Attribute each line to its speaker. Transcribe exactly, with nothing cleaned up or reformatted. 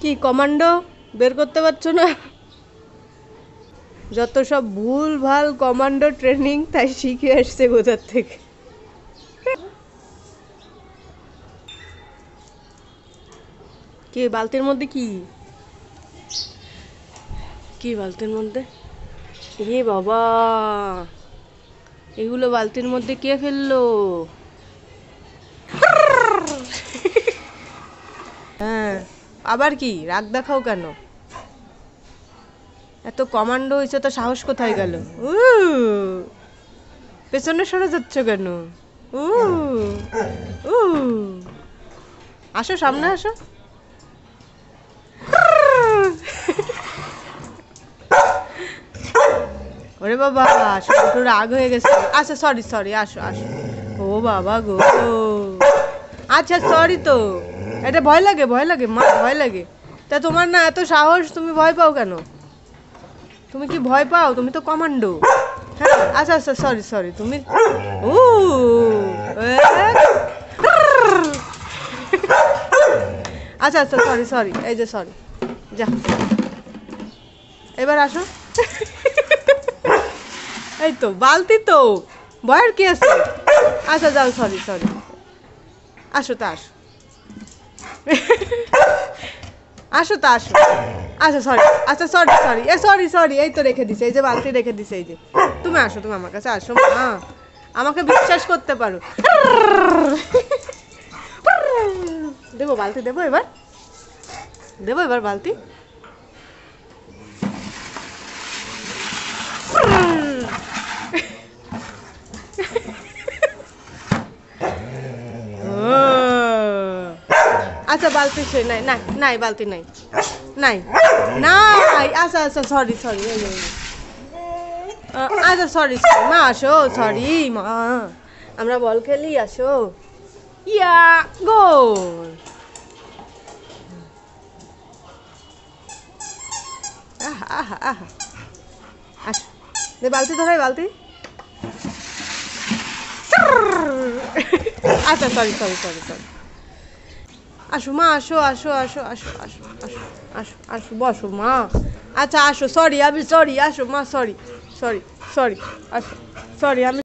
Speaker 1: কি কমান্ডো বের করতে পারছো না? যত সব ভুল ভাল কমান্ডো ট্রেনিং তাই শিখে আসছে কোথার থেকে। কি বালতির মধ্যে কি কি বালতির মধ্যে? এ বাবা, এগুলো বালতির মধ্যে কে ফেললো? হ্যাঁ, আবার কি রাগ দেখাও কেন? এত কমান্ডো হয়েছে তো সাহস কোথায় গেল? উ পেছনে সরে যাচ্ছ কেন? উ উ আসো, সামনে আসো। ওরে বাবা, একটু রাগ হয়ে গেছে। আচ্ছা সরি সরি, আসো আসো। ও বাবা গো, আচ্ছা সরি। তো এটা ভয় লাগে, ভয় লাগে মা, ভয় লাগে। তা তোমার না এত সাহস, তুমি ভয় পাও কেন? তুমি কি ভয় পাও? তুমি তো কমান্ডো। হ্যাঁ আচ্ছা আচ্ছা, সরি সরি। তুমি ও আচ্ছা আচ্ছা, সরি সরি, এই যে সরি। যা, এবার আসো। এই তো বালতি, তো ভয়ের কি আছে? আচ্ছা যাও, সরি সরি। আসো তা আসো। আসো তা আসো। আচ্ছা সরি, আচ্ছা সরি সরি, এ সরি সরি, এই তো রেখে দিছে, এই যে বালতি রেখে দিছে, এই যে। তুমি আসো, তুমি আমার কাছে আসো মা, আমাকে বিশ্বাস করতে পারো। দেবো বালতি, দেবো এবার, দেবো এবার বালতি। আচ্ছা বালতি সে নাই, নাই নাই, বালতি নাই, নাই নাই। আচ্ছা আচ্ছা, সরি সরি। আচ্ছা সরি সরি মা, আসো। সরি মা, আমরা বল খেলি, আসো। ইয়া গোল। আহা আহা আহা, আসো। দে বালতি ধরাই, বালতি। আচ্ছা সরি সরি সরি সরি। আসো মা, আসো আসো আসো আসো আসো আসো আসো আসো, বসো মা। আচ্ছা আসো, সরি আমি সরি, আসো মা, সরি সরি সরি, আসো। সরি আমি